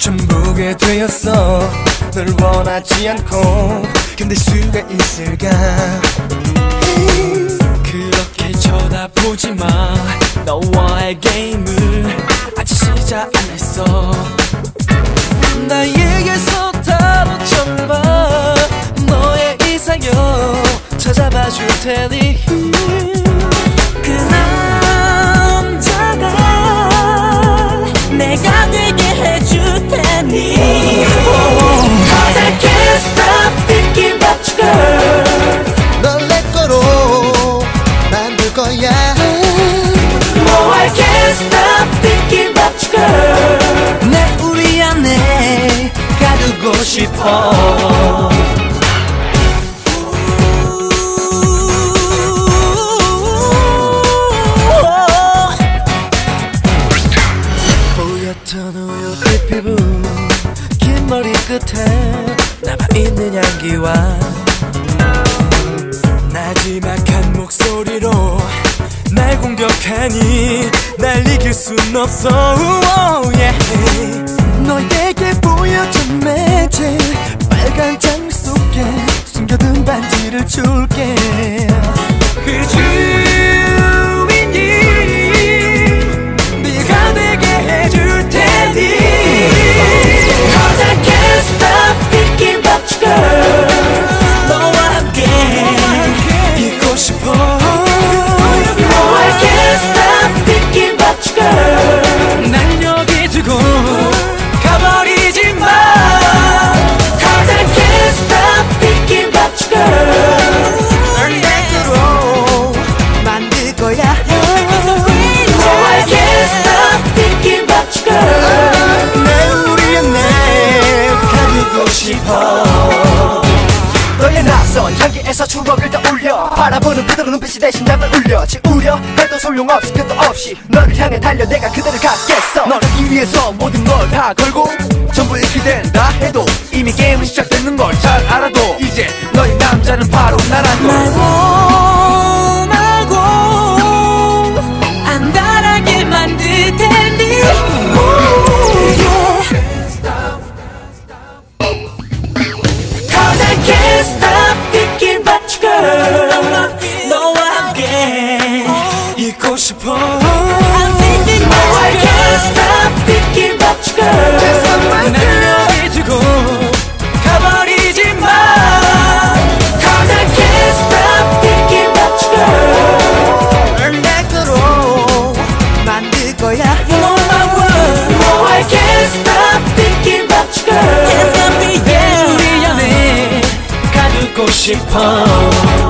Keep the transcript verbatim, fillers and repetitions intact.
전부게 되었어. 널 원하지 않고 견딜 수가 있을까. 그렇게 쳐다보지 마. 너와의 게임을 아직 시작 안 했어. 나에게서 다른 절반 너의 이상형 찾아봐 줄 테니 그 남자가 내가 되게 해줄 테니 Cause I can't stop thinking about you girl. 널 내 거로 만들 거야. No I can't stop thinking about you girl. 내 우리 안에 가두고 싶어. 보였던 우유빛 피부 긴 머리 끝에 남아있는 향기와 나지막한 목소리로 날 공격하니 날 이길 순 없어. yeah. 너에게 보여준 매질 빨간 장미 속에 숨겨둔 반지를 줄게. 그 주인이 네가 되게 해줄 테니 Cause I can't stop thinking about you girl. 너와 함께 있고 싶어. No I can't stop thinking about you girl. 날 여기 두고 가버리지 마. Cause I can't stop thinking about you girl. 널 내게로 만들 거야. No I can't stop thinking about you girl. 내 우리 안에 가두고 싶어. 너의 낯선 향기에서 추억을 떠올려 바라보는 그대로 눈빛이 대신 날 울려. 지우려 해도 소용없이 끝도 없이 너를 향해 달려 내가 그대를 갖겠어. 너를 이 위해서 모든 걸 다 걸고 전부 잃게 된다 해도 이미 게임은 시작되는 걸 잘 알아도 이제 너의 남자는 바로 나라고. 말고 말고 안달하게 만들 테니 Cause I can't stop thinking about you girl. 너와 함께 있고 싶어. I'm thinking about you. No I can't stop thinking about you girl. 날 여기 두고 가버리지 마. Cause I can't stop thinking about you girl. 널 내 거로 만들 거야. You're my world. No I can't stop thinking about you girl. Can't stop thinking. 내 우리 안에 가두고 싶어.